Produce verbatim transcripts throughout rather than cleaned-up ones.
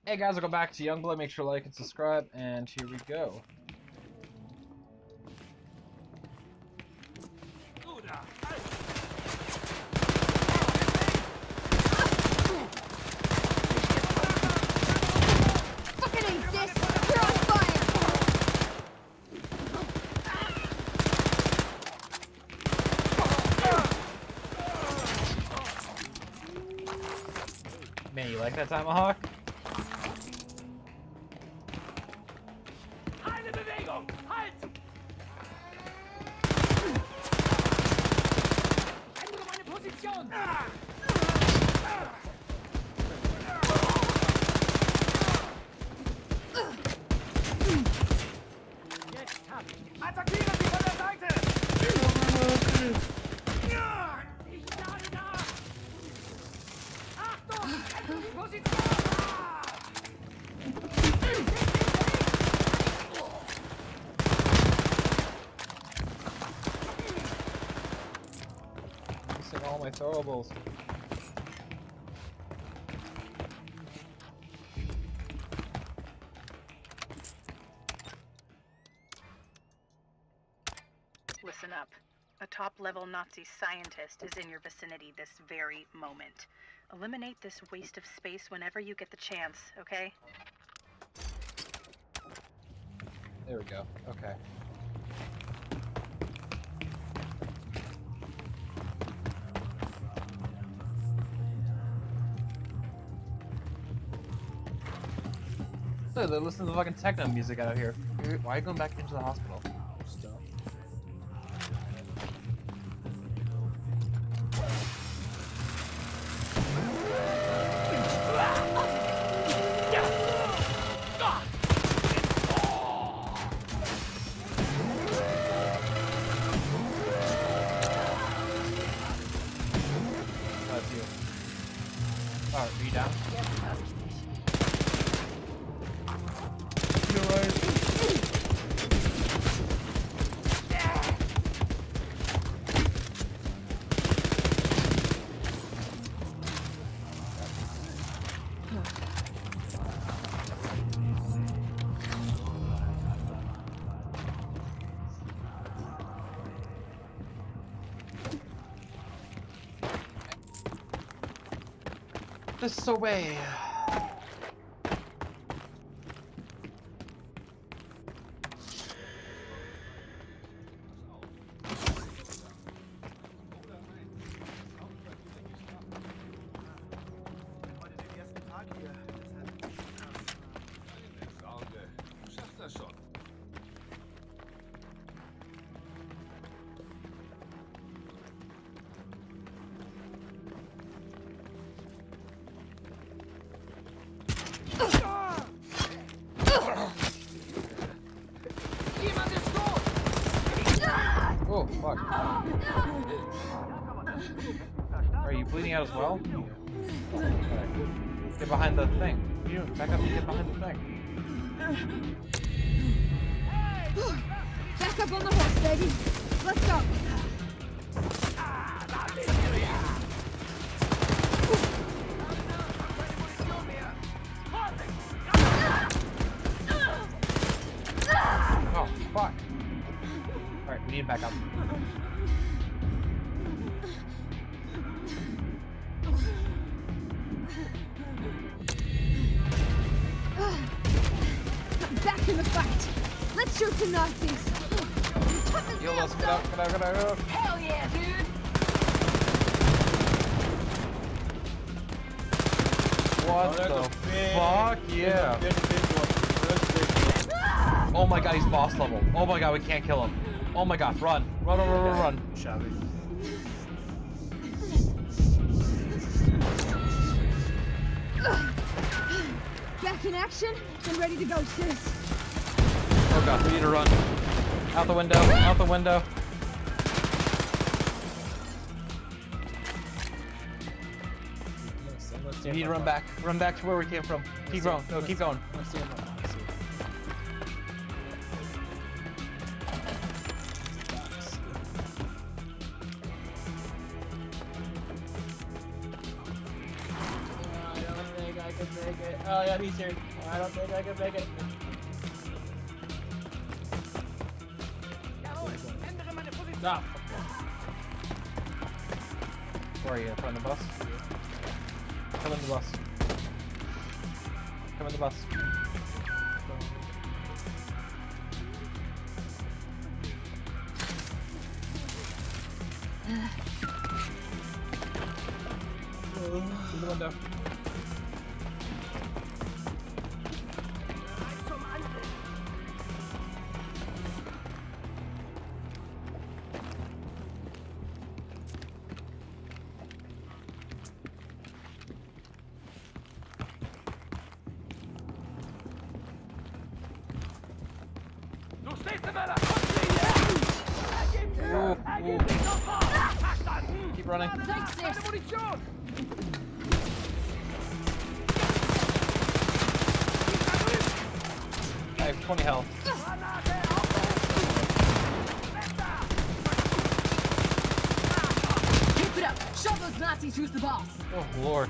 Hey guys, welcome back to Youngblood. Make sure to like and subscribe, and here we go. Fucking insist! You're on fire! Man, you like that Tomahawk? Attackieren Sie von der Seite! Ich lade nach! Achtung! Ändere die Position! Missing all my throwables. Listen up. A top-level Nazi scientist is in your vicinity this very moment. Eliminate this waste of space whenever you get the chance, okay? There we go. Okay. So they're listening to the fucking techno music out here. Why are you going back into the hospital? Still. That's you. Alright, are you down? You're right. This away. Heute den ersten Tag hier. Sorge, du schaffst das schon. Jemand ist tot! Oh, fuck. Are you bleeding out as well? Okay. Get behind the thing. You back up and get behind the thing. Back up on the horse, baby. Let's go. Oh, fuck. Alright, we need to back up. Back in the fight. Let's shoot some Nazis. Tough as Yo, nails, let's get out, get out, get out, get out. Hell yeah, dude! What the fuck? Yeah. Oh my god, he's boss level. Oh my god, we can't kill him. Oh my god, run. Run, run, run, run, run. Back in action and ready to go, sis. Oh god, we need to run. Out the window, out the window. You need to run back. Run back to where we came from. Keep going. Go, keep going. make it. Oh yeah, he's here. I don't think I can make it. Stop. Where are you? In front of the bus? Come in the bus. Come in the bus. Through the window. Ooh, ooh. Keep running. Thanks, sis. I have twenty health. Keep it up. Show those Nazis who's the boss. Oh, Lord.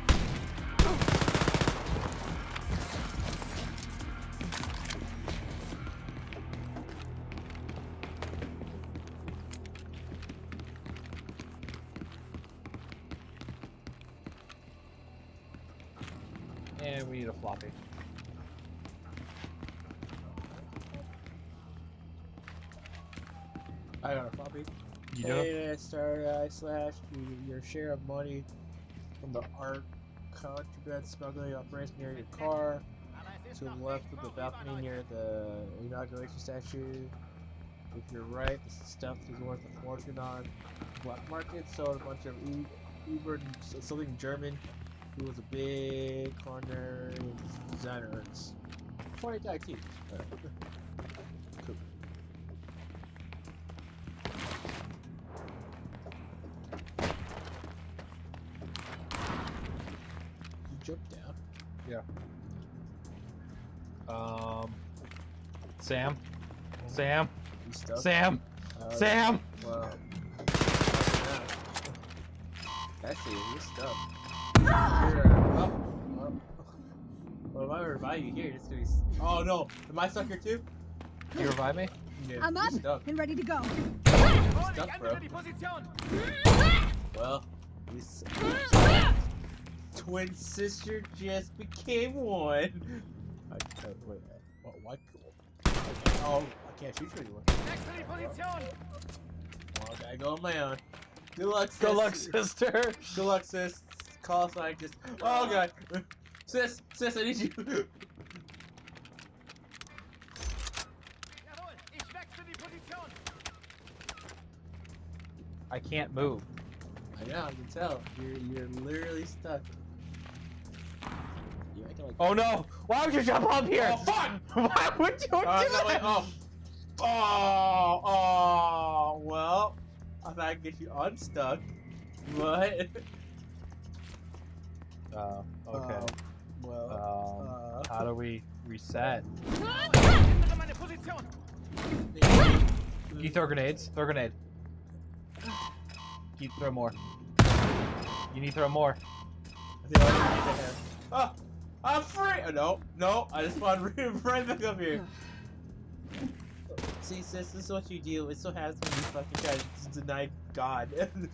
And we need a floppy. I got a floppy. You do? Hey, star uh, slash your share of money from the art contraband smuggling operation near your car. To the left of the balcony near the inauguration statue. If you're right, this stuff is worth a fortune on black market. Sold a bunch of e Uber, something German. He was a big corner designer. It's twenty guy team. Cool. You jump down. Yeah. Um. Sam. Sam. You stuck. Sam. Uh, Sam. Well. I see. You stuck. You're, uh, oh, oh. Well, if I revive you here, it's gonna be. Oh no! Am I stuck here too? You revive me? Yeah, I'm you're up stuck. and ready to go. You're stuck, bro. Well, we s- twin sister just became one. I, uh, wait, uh, what? What? Oh, I can't shoot you anymore. Well, I gotta go on my own. Good luck, sis. Good luck, sister. Good luck, sis. Call scientist. Oh god, sis, sis, I need you. I can't move. I know, I can tell. You're you're literally stuck. You acting like. Oh no! Why would you jump up here? Oh, fuck! Why would you Oh, do no, that? wait, oh. Oh, oh, well, I thought I'd get you unstuck, but. Uh, okay. Um, well, Um, uh, how do we reset? You throw grenades. Throw grenade. You throw more. You need to throw more. I think I already did that. Oh, I'm free! Oh, no, no, I just spawned right back up here. See, sis, this is what you do. It so has when you fucking try to deny God.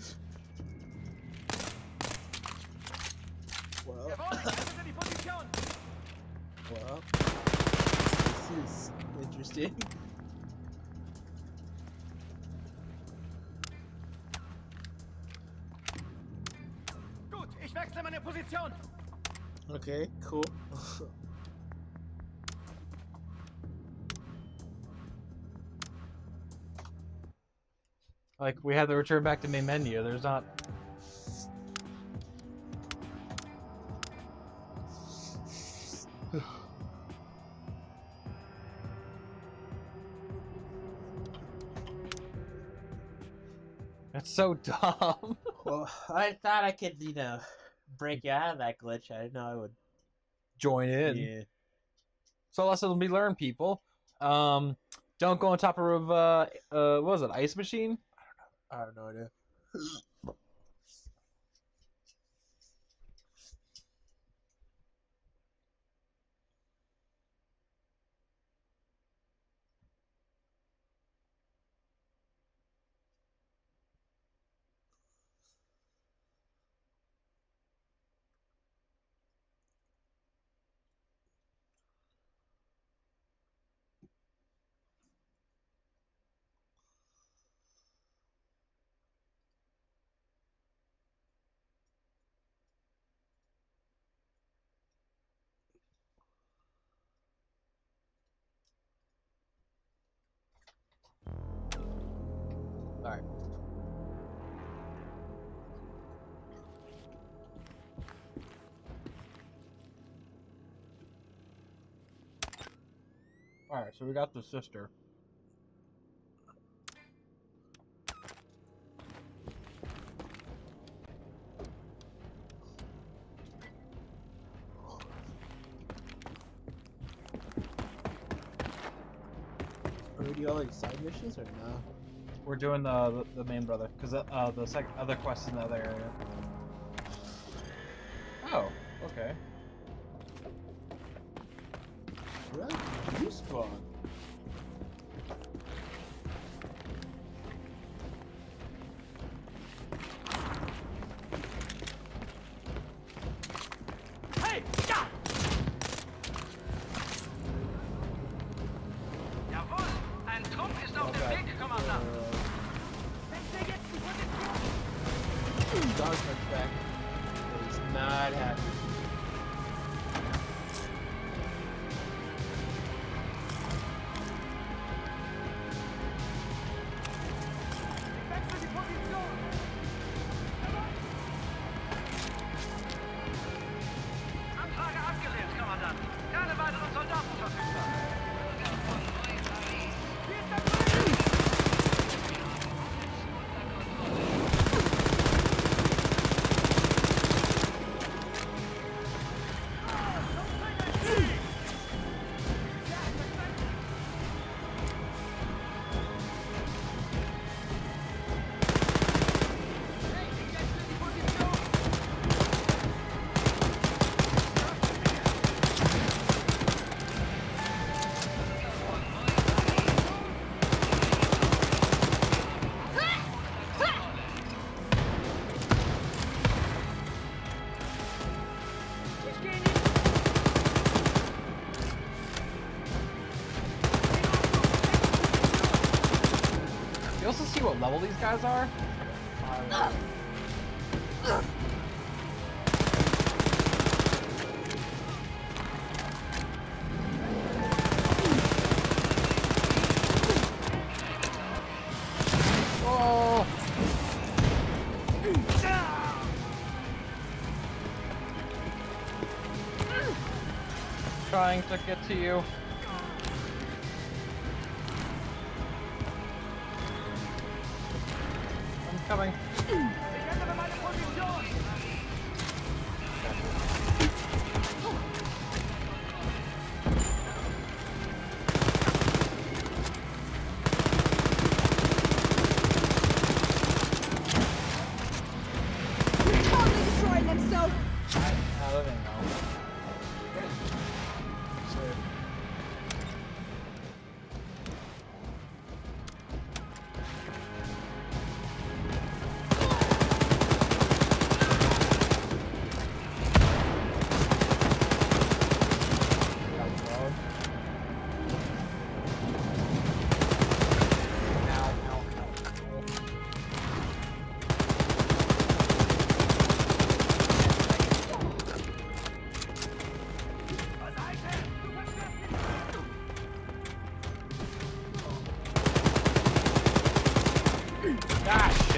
Well, well, this is interesting. Gut, ich wechsle meine Position. Okay, cool. Like, we have to return back to main menu. There's not... That's so dumb. Well, I thought I could, you know, break you out of that glitch. I didn't know I would. Join in. Yeah. So lesson will be learned, people. Um, don't go on top of uh, uh, what was it, ice machine? I have no idea. Alright. Alright, so we got the sister. Are we doing all like side missions or no? We're doing the the, the main brother, because uh, the sec other quest is in the other area. Oh, okay. Really? You spawn. Hey, ja! Jawohl, ein Trupp ist auf dem Weg, Kommandant. Dog comes back. But he's not happy. Wechsel die Position! Anfrage abgelehnt, Kommandant. Keine weiteren Soldaten verfügbar. Hier ist der Kollege! You also see what level these guys are? Oh! Trying to get to you. I'm coming. Ich ändere meine Position! We're totally destroying them, so I don't even know. Ah, shit.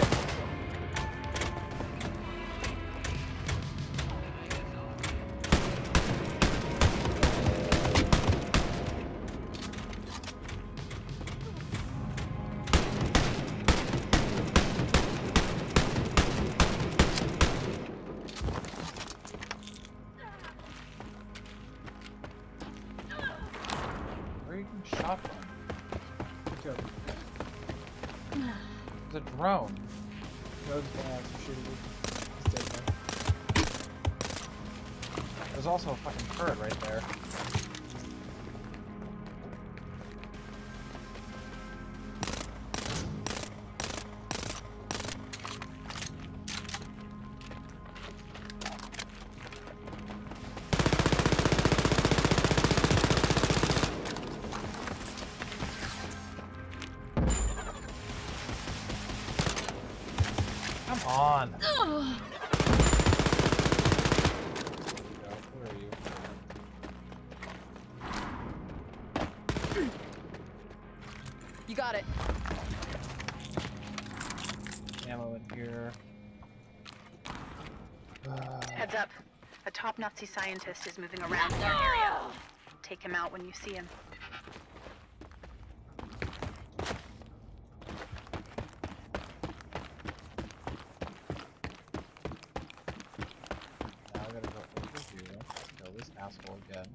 Where are you getting shot from? Good job. It's a drone. Goes back. Shoot it. He's dead now. There's also a fucking turret right there. Come on. Ugh. Where are you? You got it. ammo in here. Heads up. A top Nazi scientist is moving around in your area. Take him out when you see him. Now I gotta go over here. Kill this asshole again.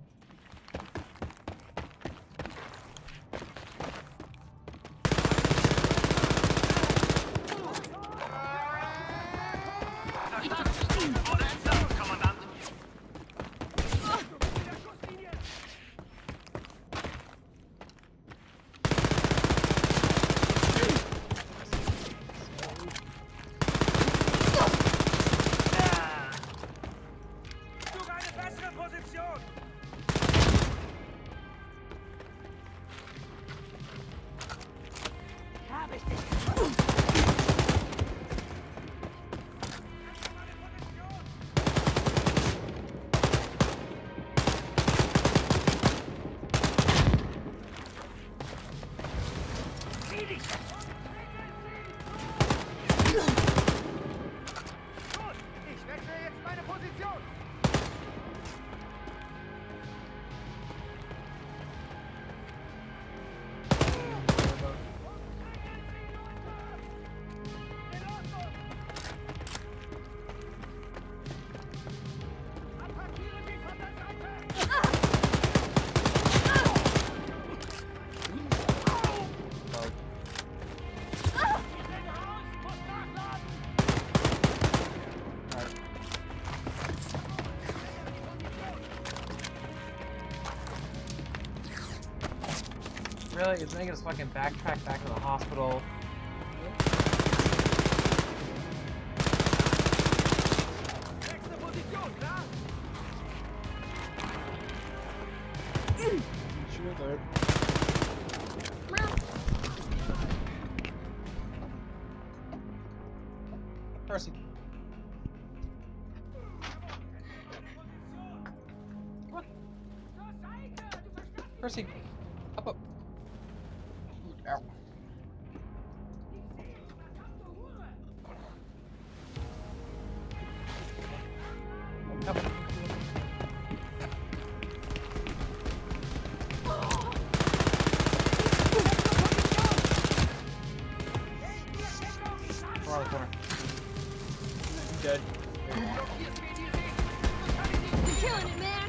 Really? It's making us fucking backtrack back to the hospital. Sure there. Percy. Come on. Percy. Up, up. Ow. Come on. We're on the corner. Dead. You're killing it, man!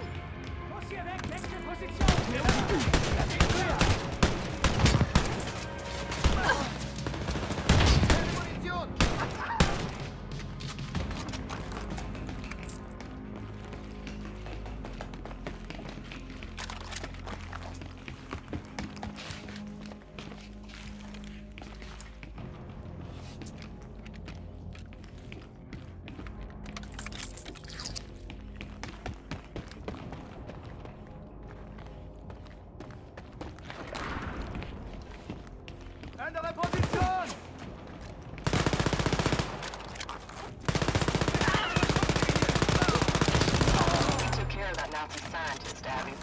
Ändere Position! We took care of that Nazi scientist, Abby.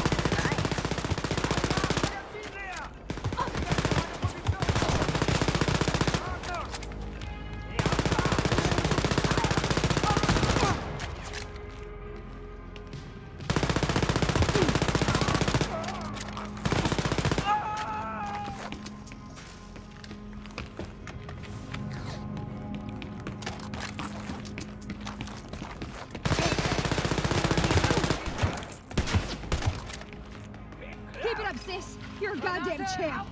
Keep it up, sis! You're a goddamn champ!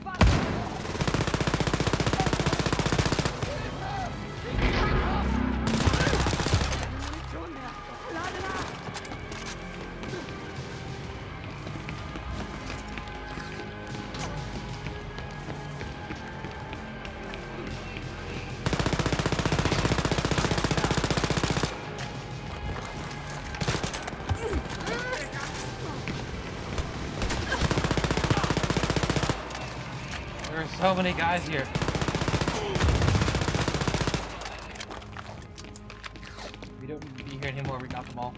There are so many guys here. We don't need to be here anymore, we got them all.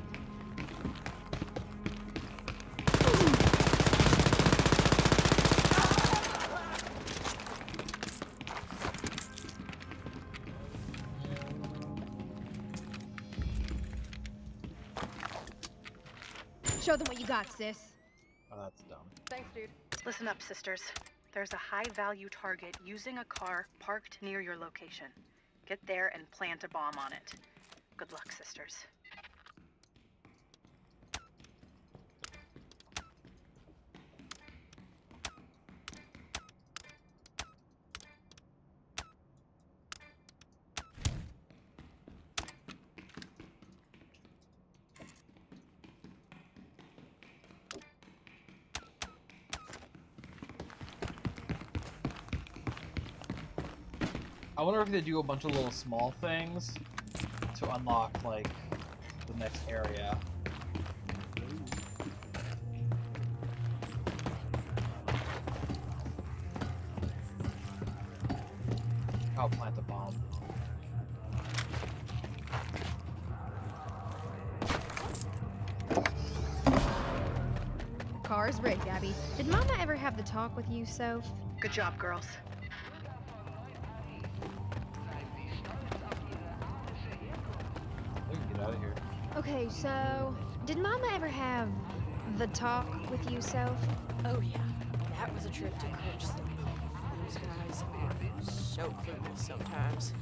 Show them what you got, sis. Oh, that's dumb. Thanks, dude. Listen up, sisters. There's a high-value target using a car parked near your location. Get there and plant a bomb on it. Good luck, sisters. I wonder if they do a bunch of little small things to unlock, like, the next area. I'll plant the bomb. Car's rigged, Abby. Did Mama ever have the talk with you, Soph? Good job, girls. We can get out of here. Okay, so did Mama ever have the talk with you, Soph? Oh yeah, that was a trip to Crunch City. Those guys are so clueless sometimes.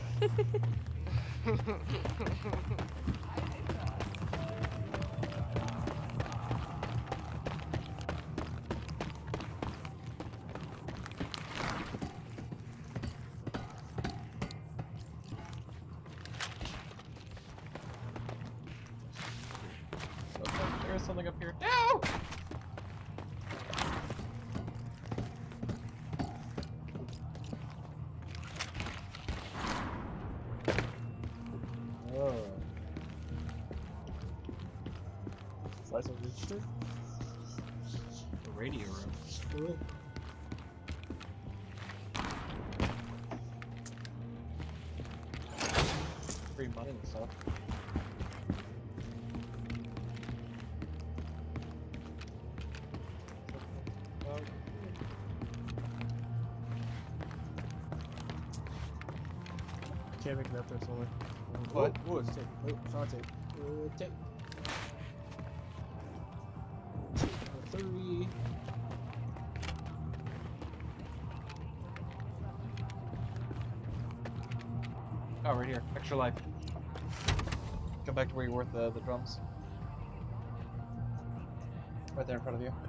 There's something up here. No! Oh. Slice of register? The radio room. Cool. Free money and stuff. Can't make it up there somewhere. What? Oh, it's tape. Oh, it's not tape. Uh, tape. Uh, Three. Oh, right here. Extra life. Come back to where you were with the, the drums. Right there in front of you.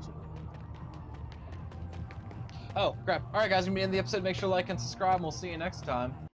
Oh, crap. Alright guys, we're gonna be in the episode. Make sure to like and subscribe, and we'll see you next time.